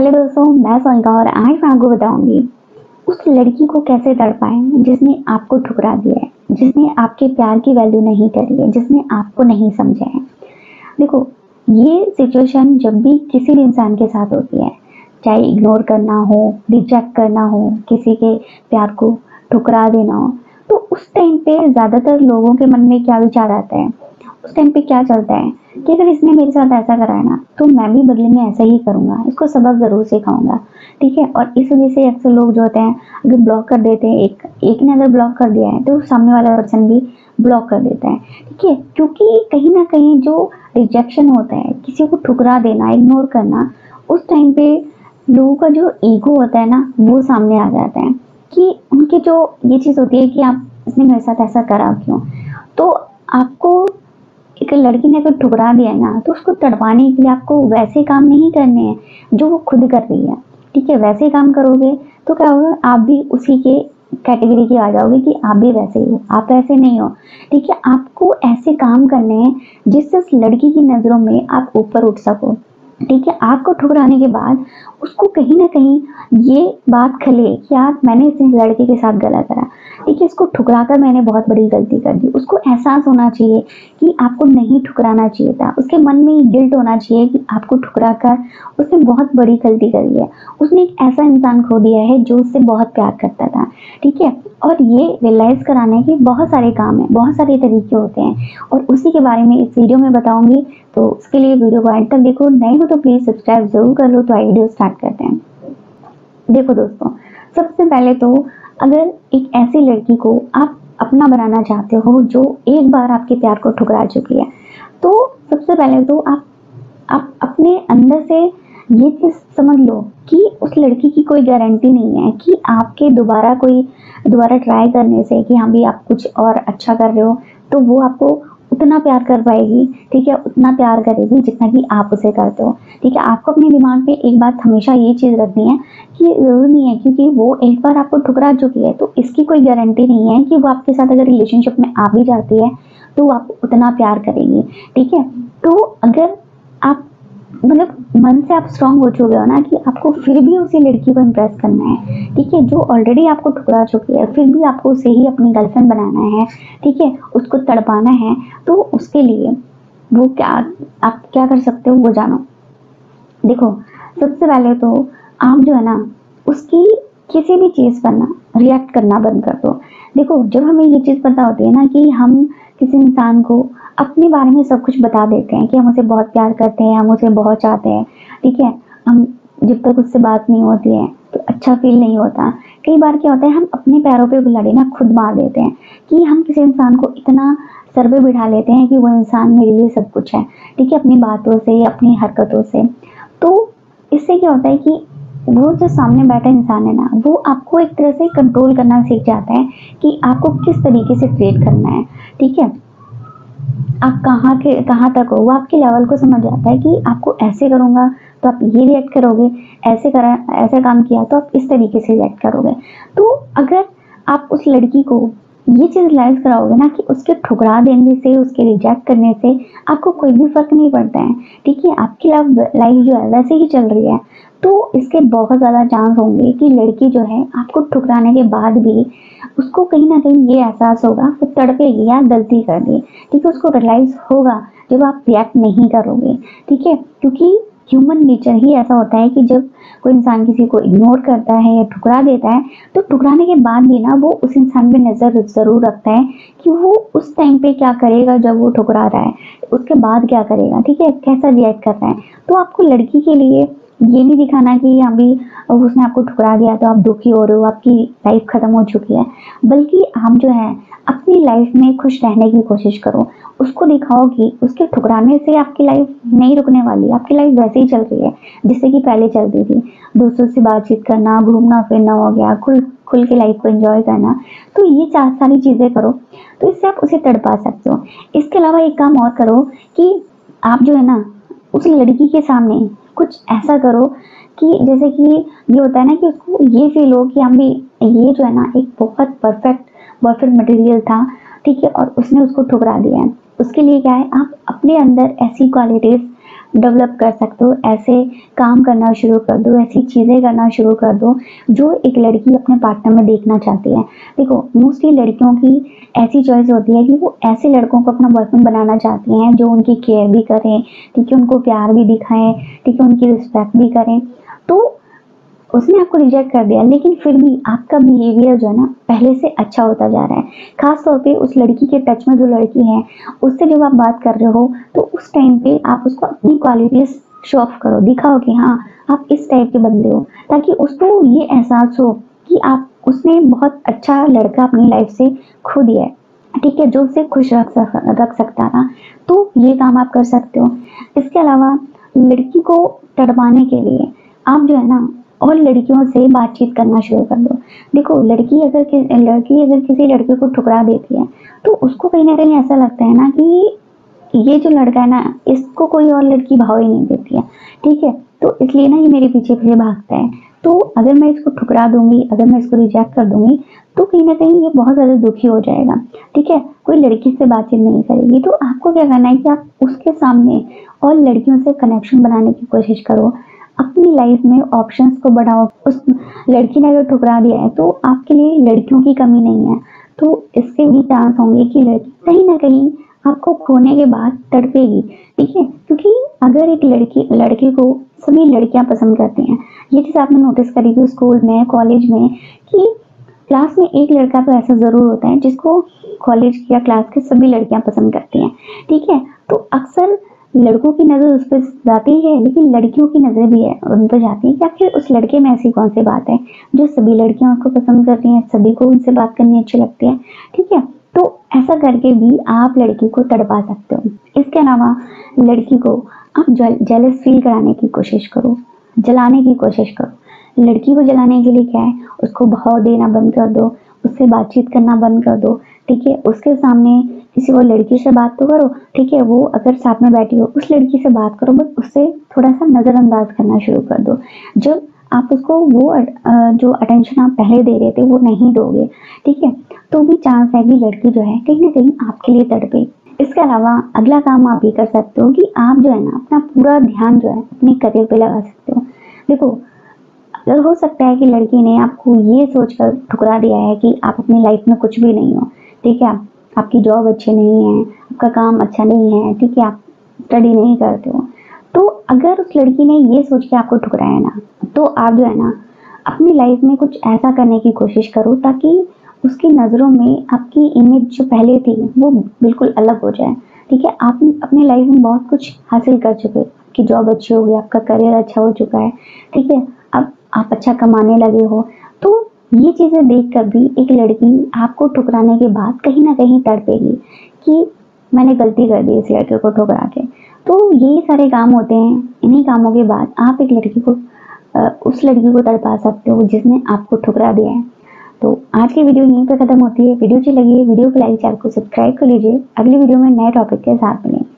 Hello दोस्तों, मैं सोनिका और आज मैं आपको बताऊंगी उस लड़की को कैसे तड़पाएं जिसने आपको ठुकरा दिया है, जिसने आपके प्यार की वैल्यू नहीं करी है, जिसने आपको नहीं समझा है। देखो, ये सिचुएशन जब भी किसी भी इंसान के साथ होती है, चाहे इग्नोर करना हो, रिजेक्ट करना हो, किसी के प्यार को ठुकरा देना हो, तो उस टाइम पे ज़्यादातर लोगों के मन में क्या विचार आता है, उस टाइम पे क्या चलता है कि अगर इसने मेरे साथ ऐसा करा है ना, तो मैं भी बदले में ऐसा ही करूँगा, इसको सबक ज़रूर सिखाऊँगा, ठीक है। और इस वजह से अक्सर लोग जो होते हैं, अगर ब्लॉक कर देते हैं, एक ने अगर ब्लॉक कर दिया है, तो सामने वाला पर्सन भी ब्लॉक कर देता है, ठीक है। क्योंकि कहीं न कहीं जो रिजेक्शन होता है, किसी को ठुकरा देना, इग्नोर करना, उस टाइम पे लोगों का जो ईगो होता है ना, वो सामने आ जाता है कि उनकी जो ये चीज़ होती है कि आप इसने मेरे साथ ऐसा करा क्यों? तो आपको एक लड़की ने अगर ठुकरा दिया ना, तो उसको तड़पाने के लिए आपको वैसे काम नहीं करने हैं जो वो खुद कर रही है, ठीक है। वैसे काम करोगे तो क्या होगा, आप भी उसी के कैटेगरी के आ जाओगे कि आप भी वैसे ही हो, आप वैसे नहीं हो, ठीक है। आपको ऐसे काम करने हैं जिससे उस लड़की की नज़रों में आप ऊपर उठ सको, ठीक है। आपको ठुकराने के बाद उसको कहीं न कहीं ये बात खले कि यार मैंने इस लड़के के साथ गलत करा, ठीक है, इसको ठुकरा कर मैंने बहुत बड़ी गलती कर दी। उसको एहसास होना चाहिए कि आपको नहीं ठुकराना चाहिए था। उसके मन में ये गिल्ट होना चाहिए कि आपको ठुकरा कर उसने बहुत बड़ी गलती करी है। उसने एक ऐसा इंसान खो दिया है जो उससे बहुत प्यार करता था, ठीक है। और ये रियलाइज़ कराने के बहुत सारे काम हैं, बहुत सारे तरीके होते हैं और उसी के बारे में इस वीडियो में बताऊँगी। तो उसके लिए वीडियो को एंड तक देखो, नए हो तो प्लीज़ सब्सक्राइब ज़रूर कर लो। तो आइए वीडियो स्टार्ट करते हैं। देखो दोस्तों, सबसे पहले तो अगर एक ऐसी लड़की को आप अपना बनाना चाहते हो जो एक बार आपके प्यार को ठुकरा चुकी है, तो सबसे पहले तो आप अपने अंदर से ये चीज़ समझ लो कि उस लड़की की कोई गारंटी नहीं है कि आपके दोबारा ट्राई करने से कि हाँ भी आप कुछ और अच्छा कर रहे हो, तो वो आपको उतना प्यार कर पाएगी, ठीक है, उतना प्यार करेगी जितना कि आप उसे करते हो, ठीक है। आपको अपने दिमाग में एक बात हमेशा ये चीज़ रखनी है कि ज़रूरी नहीं है क्योंकि वो एक बार आपको ठुकरा चुकी है, तो इसकी कोई गारंटी नहीं है कि वो आपके साथ अगर रिलेशनशिप में आ भी जाती है, तो वो आपको उतना प्यार करेगी, ठीक है। तो अगर आप मतलब मन से आप स्ट्रांग हो चुके हो ना कि आपको फिर भी उसी लड़की को इम्प्रेस करना है, ठीक है, जो ऑलरेडी आपको ठुकरा चुकी है, फिर भी आपको उसे ही अपनी गर्लफ्रेंड बनाना है, ठीक है, उसको तड़पाना है, तो उसके लिए वो क्या आप क्या कर सकते हो वो जानो। देखो, सबसे पहले तो आप जो है ना, उसकी किसी भी चीज़ पर ना रिएक्ट करना बंद कर दो। देखो, जब हमें ये चीज़ पता होती है ना कि हम किसी इंसान को अपने बारे में सब कुछ बता देते हैं कि हम उसे बहुत प्यार करते हैं, हम उसे बहुत चाहते हैं, ठीक है। हम जब तक उससे बात नहीं होती है तो अच्छा फ़ील नहीं होता। कई बार क्या होता है, हम अपने पैरों पे कुल्हाड़ी ना खुद मार देते हैं कि हम किसी इंसान को इतना सर पे बिठा लेते हैं कि वो इंसान मेरे लिए सब कुछ है, ठीक है, अपनी बातों से, अपनी हरकतों से। तो इससे क्या होता है कि वो जो सामने बैठा इंसान है ना, वो आपको एक तरह से कंट्रोल करना सीख जाता है कि आपको किस तरीके से ट्रीट करना है, ठीक है। आप कहाँ तक हो, वो आपके लेवल को समझ जाता है कि आपको ऐसे करूँगा तो आप ये रिएक्ट करोगे, ऐसा काम किया तो आप इस तरीके से रिएक्ट करोगे। तो अगर आप उस लड़की को ये चीज़ रियलाइज़ कराओगे ना कि उसके ठुकरा देने से, उसके रिजेक्ट करने से आपको कोई भी फ़र्क नहीं पड़ता है, ठीक है, आपकी लाइफ जो है वैसे ही चल रही है, तो इसके बहुत ज़्यादा चांस होंगे कि लड़की जो है आपको ठुकराने के बाद भी उसको कहीं न कहीं ये एहसास होगा, वो तड़पेगी यार गलती कर दी, ठीक है, उसको रियलाइज़ होगा जब आप रिएक्ट नहीं करोगे, ठीक है। क्योंकि ह्यूमन नेचर ही ऐसा होता है कि जब कोई इंसान किसी को इग्नोर करता है या ठुकरा देता है, तो ठुकराने के बाद भी ना वो उस इंसान पे नज़र ज़रूर रखता है कि वो उस टाइम पे क्या करेगा जब वो ठुकरा रहा है, उसके बाद क्या करेगा, ठीक है, कैसा रिएक्ट कर रहा है। तो आपको लड़की के लिए ये नहीं दिखाना कि अभी उसने आपको ठुकरा दिया तो आप दुखी हो रहे हो, आपकी लाइफ ख़त्म हो चुकी है, बल्कि आप जो है अपनी लाइफ में खुश रहने की कोशिश करो। उसको दिखाओ कि उसके ठुकराने से आपकी लाइफ नहीं रुकने वाली, आपकी लाइफ वैसे ही चल रही है जैसे कि पहले चलती थी। दोस्तों से बातचीत करना, घूमना फिरना हो गया, खुल के लाइफ को एंजॉय करना, तो ये सारी चीज़ें करो, तो इससे आप उसे तड़पा सकते हो। इसके अलावा एक काम और करो कि आप जो है ना, उस लड़की के सामने कुछ ऐसा करो कि जैसे कि ये होता है ना कि उसको ये फील हो कि हम भी ये जो है ना एक बहुत परफेक्ट बॉयफ्रेंड मटेरियल था, ठीक है, और उसने उसको ठुकरा दिया है। उसके लिए क्या है, आप अपने अंदर ऐसी क्वालिटीज़ डेवलप कर सकते हो, ऐसे काम करना शुरू कर दो, ऐसी चीज़ें करना शुरू कर दो जो एक लड़की अपने पार्टनर में देखना चाहती है। देखो मोस्टली लड़कियों की ऐसी चॉइस होती है कि वो ऐसे लड़कों को अपना बॉयफ्रेंड बनाना चाहती हैं जो उनकी केयर भी करें, ठीक है, उनको प्यार भी दिखाएं, ठीक है, उनकी रिस्पेक्ट भी करें। तो उसने आपको रिजेक्ट कर दिया, लेकिन फिर भी आपका बिहेवियर जो है ना पहले से अच्छा होता जा रहा है। खास तौर पे उस लड़की के टच में जो लड़की है उससे जब आप बात कर रहे हो तो उस टाइम पे आप उसको अपनी क्वालिटीज शो ऑफ करो, दिखाओ कि हाँ आप इस टाइप के बंदे हो, ताकि उसको ये एहसास हो कि आप उसने बहुत अच्छा लड़का अपनी लाइफ से खो दिया है, ठीक है, जो उसे खुश रख सकता था। तो ये काम आप कर सकते हो। इसके अलावा लड़की को तड़पाने के लिए आप जो है ना और लड़कियों से बातचीत करना शुरू कर दो। देखो लड़की अगर किसी लड़के को ठुकरा देती है तो उसको कहीं ना कहीं ऐसा लगता है ना कि ये जो लड़का है ना इसको कोई और लड़की भाव ही नहीं देती है, ठीक है, तो इसलिए ना ये मेरे पीछे पीछे भागता है। तो अगर मैं इसको ठुकरा दूंगी, अगर मैं इसको रिजेक्ट कर दूंगी तो कहीं ना कहीं ये बहुत ज्यादा दुखी हो जाएगा, ठीक है, कोई लड़की से बातचीत नहीं करेगी। तो आपको क्या करना है कि आप उसके सामने और लड़कियों से कनेक्शन बनाने की कोशिश करो, अपनी लाइफ में ऑप्शंस को बढ़ाओ। उस लड़की ने अगर ठुकरा दिया है तो आपके लिए लड़कियों की कमी नहीं है, तो इससे भी चांस होंगे कि लड़की कहीं ना कहीं आपको खोने के बाद तड़पेगी, ठीक है, क्योंकि अगर एक लड़के को सभी लड़कियां पसंद करती हैं, ये चीज आपने नोटिस करी कि स्कूल में, कॉलेज में, कि क्लास में एक लड़का तो ऐसा जरूर होता है जिसको कॉलेज या क्लास के सभी लड़कियां पसंद करती हैं, ठीक है, तो अक्सर लड़कों की नजर उस पर जाती है लेकिन लड़कियों की नजर भी है उन पर जाती है कि आखिर उस लड़के में ऐसी कौन सी बात है जो सभी लड़कियां उसको पसंद करती हैं, सभी को उनसे बात करनी अच्छी लगती है, ठीक है। तो ऐसा करके भी आप लड़की को तड़पा सकते हो। इसके अलावा लड़की को आप जेलस फील कराने की कोशिश करो, जलाने की कोशिश करो। लड़की को जलाने के लिए क्या है, उसको भाव देना बंद कर दो, उससे बातचीत करना बंद कर दो, ठीक है, उसके सामने किसी और लड़की से बात तो करो, ठीक है, वो अगर साथ में बैठी हो उस लड़की से बात करो, बट उससे थोड़ा सा नजरअंदाज करना शुरू कर दो। जब आप उसको वो जो अटेंशन आप पहले दे रहे थे वो नहीं दोगे, ठीक है, तो भी चांस है कि लड़की जो है कहीं ना कहीं आपके लिए तड़पे। इसके अलावा अगला काम आप ये कर सकते हो कि आप जो है ना अपना पूरा ध्यान जो है अपने करियर पे लगा सकते हो। देखो अगर हो सकता है कि लड़की ने आपको ये सोचकर ठुकरा दिया है कि आप अपनी लाइफ में कुछ भी नहीं हो, ठीक है, आपकी जॉब अच्छी नहीं है, आपका काम अच्छा नहीं है, ठीक है, आप स्टडी नहीं करते हो, तो अगर उस लड़की ने ये सोच के आपको ठुकराया ना, तो आप जो है ना अपनी लाइफ में कुछ ऐसा करने की कोशिश करो ताकि उसकी नज़रों में आपकी इमेज जो पहले थी वो बिल्कुल अलग हो जाए, ठीक है। आप अपनी लाइफ में बहुत कुछ हासिल कर चुके हो, आपकी जॉब अच्छी हो गई, आपका करियर अच्छा हो चुका है, ठीक है, अब आप अच्छा कमाने लगे हो, तो ये चीज़ें देखकर भी एक लड़की आपको ठुकराने के बाद कहीं ना कहीं तड़पेगी कि मैंने गलती कर दी इस लड़के को ठुकरा के। तो यही सारे काम होते हैं, इन्हीं कामों के बाद आप एक लड़की को उस लड़की को तड़पा सकते हो जिसने आपको ठुकरा दिया है। तो आज की वीडियो यहीं पर खत्म होती है। वीडियो अच्छी लगी है वीडियो को लाइक, चैनल को सब्सक्राइब कर लीजिए। अगली वीडियो में नए टॉपिक के साथ मिलेंगे।